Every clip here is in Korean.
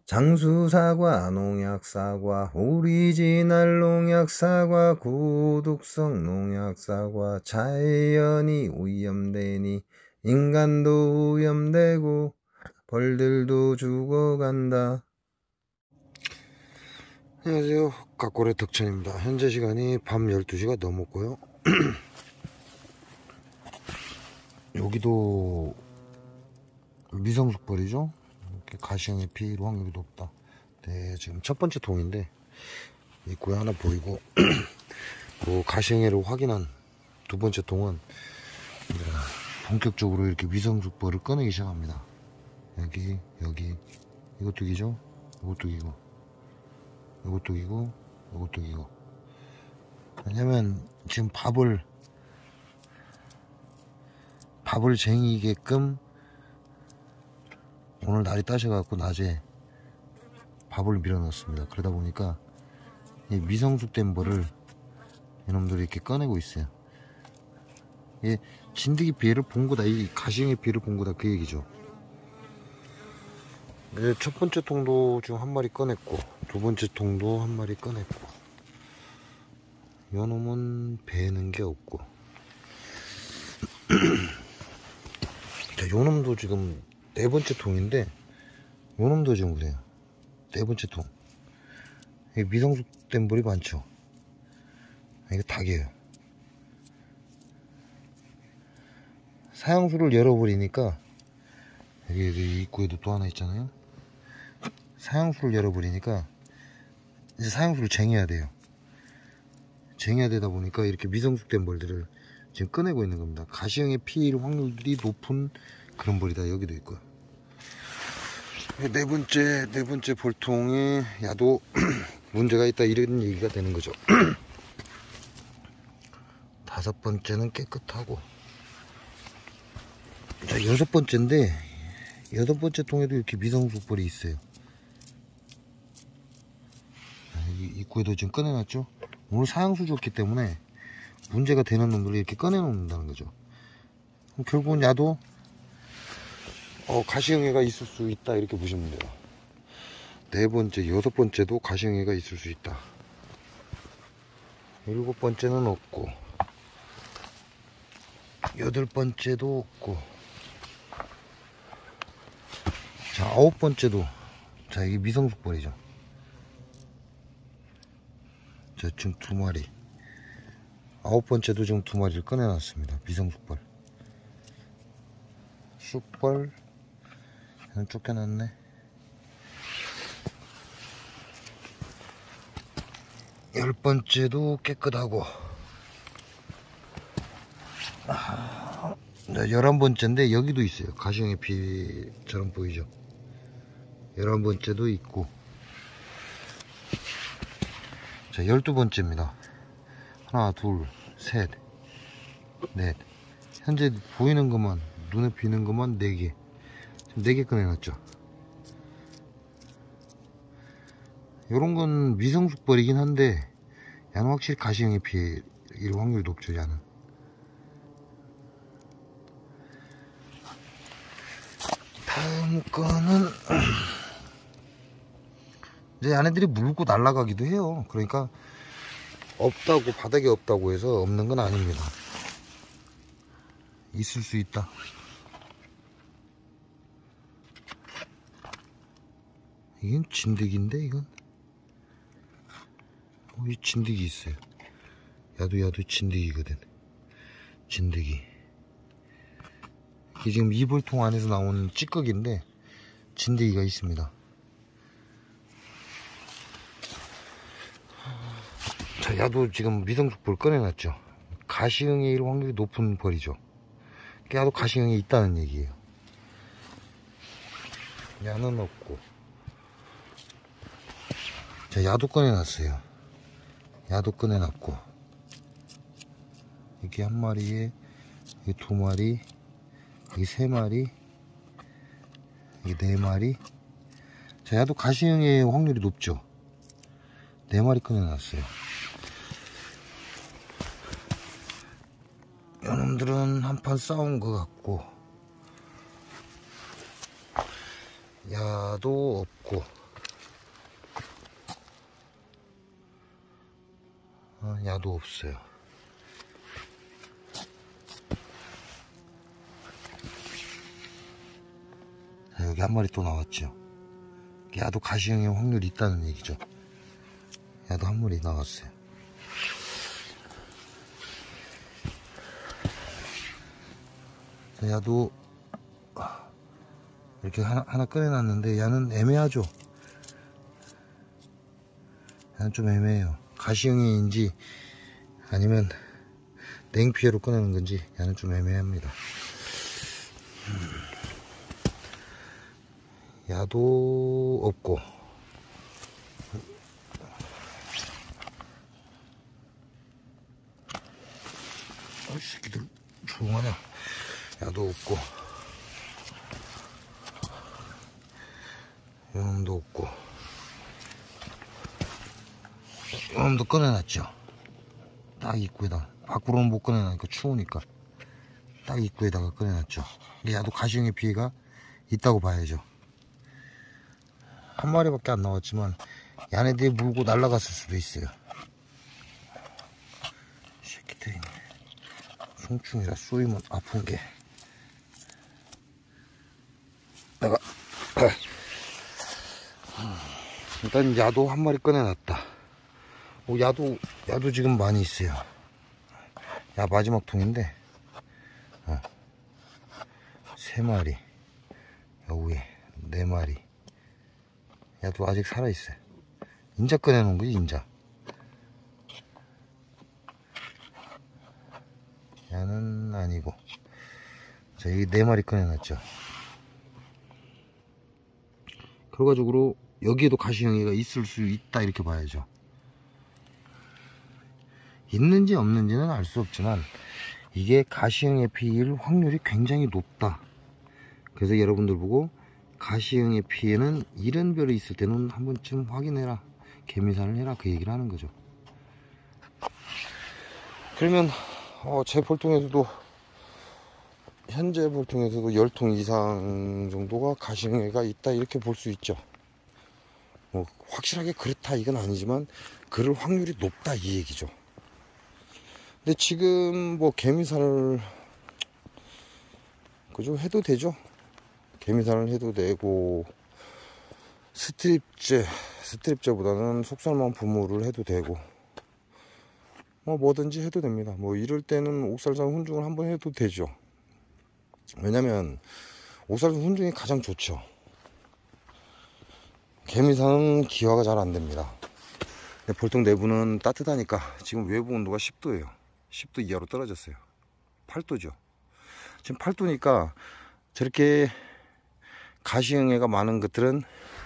장수사과, 농약사과, 오리지널 농약사과, 고독성 농약사과, 자연이 오염되니 인간도 오염되고 벌들도 죽어간다. 안녕하세요, 갓고래 덕천입니다. 현재 시간이 밤 12시가 넘었고요. 여기도 미성숙벌이죠. 이렇게 가시형의 피일 확률이 높다. 네, 지금 첫 번째 통인데 입구에 하나 보이고 그 가시형해를 확인한 두 번째 통은 이제 본격적으로 이렇게 미성숙벌을 꺼내기 시작합니다. 여기 이것도 기죠. 이것도 기고 이것도 기고 이것도 기고. 왜냐면 지금 밥을 쟁이게끔 오늘 날이 따셔갖고 낮에 밥을 밀어넣습니다. 그러다 보니까 이 미성숙된 벌을 이놈들이 이렇게 꺼내고 있어요. 이 진드기 피해를 본 거다, 이 가시형의 피해를 본 거다, 그 얘기죠. 첫 번째 통도 지금 한 마리 꺼냈고, 두 번째 통도 한 마리 꺼냈고, 요 놈은 배는 게 없고, 자, 요 놈도 지금 네 번째 통인데, 요 놈도 지금 그래요. 네 번째 통. 미성숙된 벌이 많죠. 이거 닭이에요. 사형수를 열어버리니까, 여기 입구에도 또 하나 있잖아요. 사형수를 열어버리니까 이제 사형수를 쟁여야 돼요. 쟁여야 되다 보니까 이렇게 미성숙된 벌들을 지금 꺼내고 있는 겁니다. 가시형의 피일 확률이 높은 그런 벌이다. 여기도 있고요. 네 번째 벌통에 야도 문제가 있다, 이런 얘기가 되는 거죠. 다섯 번째는 깨끗하고, 자, 여섯 번째인데 여덟 번째 통에도 이렇게 미성숙벌이 있어요. 입구에도 지금 꺼내놨죠. 오늘 사형수 줬기 때문에 문제가 되는 놈들을 이렇게 꺼내놓는다는 거죠. 그럼 결국은 야도 가시형해가 있을 수 있다, 이렇게 보시면 돼요. 네 번째, 여섯 번째도 가시형해가 있을 수 있다. 일곱 번째는 없고, 여덟 번째도 없고, 자, 아홉 번째도, 자, 이게 미성숙벌이죠. 자, 지금 두 마리. 아홉 번째도 지금 두 마리를 꺼내놨습니다. 미성숙벌. 쑥벌. 얘는 쫓겨났네. 열 번째도 깨끗하고. 네, 11번째인데 여기도 있어요. 가시형의 피처럼 보이죠. 11번째도 있고. 자, 12번째입니다. 하나, 둘, 셋, 넷. 현재 보이는 것만, 눈에 띄는 것만 4개. 지금 4개 꺼내놨죠. 요런 건 미성숙벌이긴 한데, 야는 확실히 가시형의 피해 일 확률이 높죠, 야는. 다음 거는 이제 얘네들이 물고 날아가기도 해요. 그러니까 없다고, 바닥에 없다고 해서 없는 건 아닙니다. 있을 수 있다. 이건 진드기인데, 이건 이 진드기 있어요. 야도 진드기거든. 진드기. 이게 지금 이불통 안에서 나오는 찌꺼기인데 진드기가 있습니다. 자, 야도 지금 미성숙벌 꺼내놨죠. 가시형에 일 확률이 높은 벌이죠. 야도 가시형에 있다는 얘기예요. 야는 없고. 자, 야도 꺼내놨어요. 야도 꺼내놨고. 이게 한 마리에, 이게 두 마리, 이게 세 마리, 이게 네 마리. 자, 야도 가시형의 확률이 높죠. 네 마리 꺼내놨어요. 요놈들은 한판 싸운 것 같고, 야도 없고, 야도 없어요. 자, 여기 한 마리 또 나왔죠. 야도 가시형의 확률이 있다는 얘기죠. 야도 한 마리 나왔어요. 야도 이렇게 하나 꺼내놨는데 야는 애매하죠. 야는 좀 애매해요. 가시형인지 아니면 냉피해로 꺼내는 건지 야는 좀 애매합니다. 야도 없고 이 새끼들 조용하냐. 야도 없고 요놈도 없고 요놈도 꺼내놨죠. 딱 입구에다가. 밖으로는 못 꺼내놨으니까 추우니까 딱 입구에다가 꺼내놨죠. 야도 가시형의 피해가 있다고 봐야죠. 한 마리밖에 안 나왔지만 야네들이 물고 날아갔을 수도 있어요. 새끼들이 송충이라 쏘이면 아픈게 내가 일단 야도 한 마리 꺼내놨다. 야도 지금 많이 있어요. 야 마지막 통인데 3마리 여우에 4마리 야도 아직 살아있어요. 인자 꺼내놓은 거지 인자. 야는 아니고 자 여기 4마리 꺼내놨죠. 결과적으로 여기에도 가시형이가 있을 수 있다 이렇게 봐야죠. 있는지 없는지는 알 수 없지만 이게 가시형의 피일 확률이 굉장히 높다. 그래서 여러분들 보고 가시형의 피해는 이런 별이 있을 때는 한 번쯤 확인해라, 개미산을 해라, 그 얘기를 하는 거죠. 그러면 제 볼통에서도 현재 볼통에서도 10통 이상 정도가 가시형애가 있다 이렇게 볼 수 있죠. 뭐 확실하게 그렇다 이건 아니지만 그럴 확률이 높다 이 얘기죠. 근데 지금 뭐 개미산을 그죠 해도 되죠. 개미산을 해도 되고 스트립제보다는 속살만 부모를 해도 되고 뭐든지 해도 됩니다. 뭐 이럴 때는 옥살산 훈중을 한번 해도 되죠. 왜냐면 옥살산 훈중이 가장 좋죠. 개미산은 기화가 잘 안됩니다. 볼통 내부는 따뜻하니까 지금 외부 온도가 10도예요 10도 이하로 떨어졌어요. 8도죠 지금 8도니까 저렇게 가시형애가 많은 것들은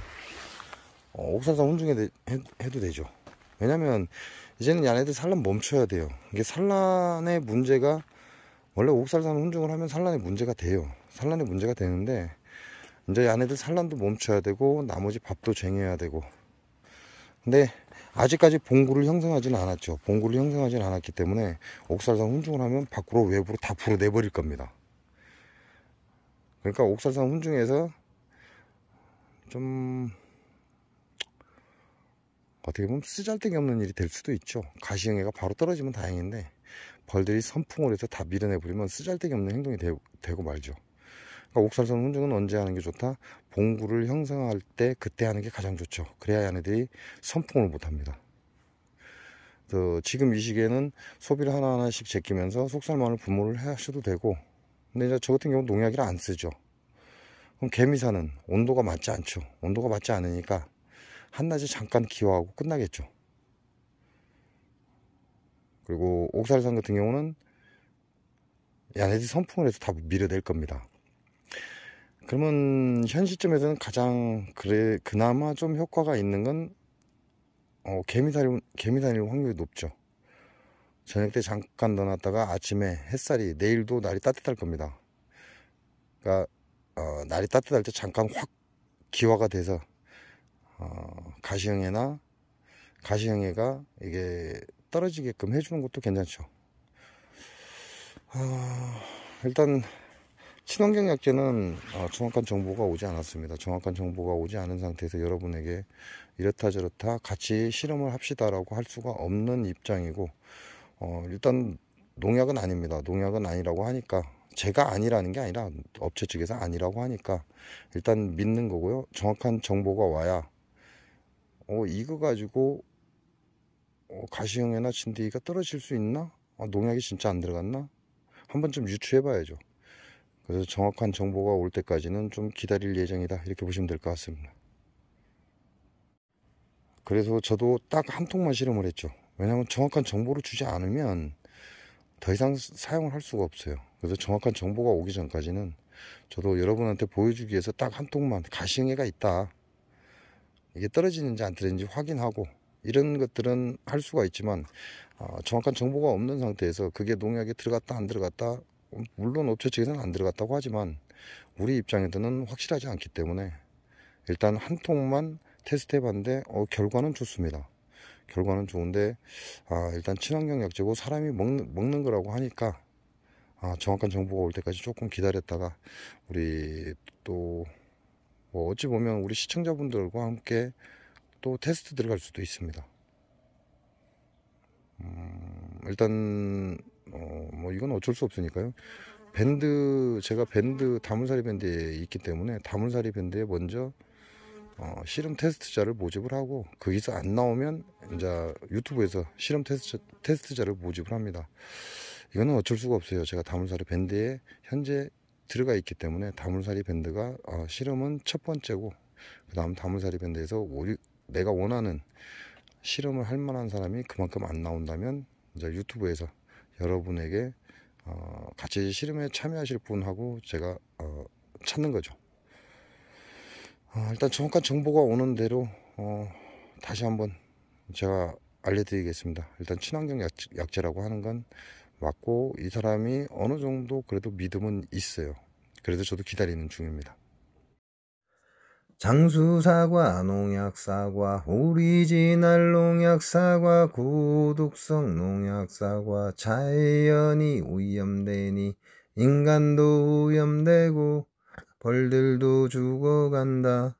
옥살산 훈중에 해도 되죠. 왜냐면 이제는 얘네들 산란 멈춰야 돼요. 이게 산란의 문제가 원래 옥살산 훈중을 하면 산란의 문제가 돼요. 산란의 문제가 되는데 이제 얘네들 산란도 멈춰야 되고 나머지 밥도 쟁여야 되고. 근데 아직까지 봉구를 형성하지는 않았죠. 봉구를 형성하지는 않았기 때문에 옥살산 훈중을 하면 밖으로 외부로 다 불어내버릴 겁니다. 그러니까 옥살산 훈중에서 좀 어떻게 보면 쓰잘데기 없는 일이 될 수도 있죠. 가시형애가 바로 떨어지면 다행인데 벌들이 선풍을 해서 다 밀어내버리면 쓰잘데기 없는 행동이 되고 말죠. 그러니까 옥살산 훈중은 언제 하는 게 좋다? 봉구를 형성할 때 그때 하는 게 가장 좋죠. 그래야 얘네들이 선풍을 못합니다. 지금 이 시기에는 소비를 하나하나씩 제끼면서 속살만을 부모를 하셔도 되고, 근데 이제 저 같은 경우는 농약을 안 쓰죠. 그럼 개미산은 온도가 맞지 않죠. 온도가 맞지 않으니까 한낮에 잠깐 기화하고 끝나겠죠. 그리고 옥살산 같은 경우는 얘네들이 선풍을 해서 다 밀어낼 겁니다. 그러면 현 시점에서는 가장 그나마 좀 효과가 있는 건 개미산일 확률이 높죠. 저녁 때 잠깐 넣어놨다가 아침에 햇살이, 내일도 날이 따뜻할 겁니다. 그러니까 날이 따뜻할 때 잠깐 확 기화가 돼서 가시형애가 이게 떨어지게끔 해주는 것도 괜찮죠. 일단 친환경 약재는 정확한 정보가 오지 않았습니다. 정확한 정보가 오지 않은 상태에서 여러분에게 이렇다 저렇다 같이 실험을 합시다라고 할 수가 없는 입장이고, 일단 농약은 아닙니다. 농약은 아니라고 하니까, 제가 아니라는 게 아니라 업체 측에서 아니라고 하니까 일단 믿는 거고요. 정확한 정보가 와야 이거 가지고 가시형이나 진드기가 떨어질 수 있나? 농약이 진짜 안 들어갔나? 한 번쯤 유추해 봐야죠. 그래서 정확한 정보가 올 때까지는 좀 기다릴 예정이다, 이렇게 보시면 될 것 같습니다. 그래서 저도 딱 한 통만 실험을 했죠. 왜냐하면 정확한 정보를 주지 않으면 더 이상 사용을 할 수가 없어요. 그래서 정확한 정보가 오기 전까지는 저도 여러분한테 보여주기 위해서 딱 한 통만, 가시형해가 있다, 이게 떨어지는지 안 떨어지는지 확인하고, 이런 것들은 할 수가 있지만 정확한 정보가 없는 상태에서 그게 농약에 들어갔다 안 들어갔다, 물론 업체 측에서는 안 들어갔다고 하지만 우리 입장에서는 확실하지 않기 때문에 일단 한 통만 테스트 해봤는데 결과는 좋습니다. 결과는 좋은데 일단 친환경 약재고 사람이 먹는 거라고 하니까 정확한 정보가 올 때까지 조금 기다렸다가, 우리 또 어찌 보면 우리 시청자분들과 함께 또 테스트 들어갈 수도 있습니다. 일단 뭐 이건 어쩔 수 없으니까요. 제가 다문사리 밴드에 있기 때문에 다문사리 밴드에 먼저 실험 테스트자를 모집을 하고, 거기서 안 나오면 이제 유튜브에서 실험 테스트자를 모집을 합니다. 이거는 어쩔 수가 없어요. 제가 다문사리 밴드에 현재 들어가 있기 때문에 다문사리 밴드가 실험은 첫 번째고, 그 다음 다문사리 밴드에서 내가 원하는 실험을 할 만한 사람이 그만큼 안 나온다면 이제 유튜브에서 여러분에게 같이 실험에 참여하실 분하고 제가 찾는 거죠. 일단 정확한 정보가 오는 대로 다시 한번 제가 알려드리겠습니다. 일단 친환경 약재라고 하는 건 맞고, 이 사람이 어느 정도 그래도 믿음은 있어요. 그래도 저도 기다리는 중입니다. 장수사과, 농약사과, 오리지널 농약사과, 고독성 농약사과, 자연이 오염되니 인간도 오염되고 벌들도 죽어간다.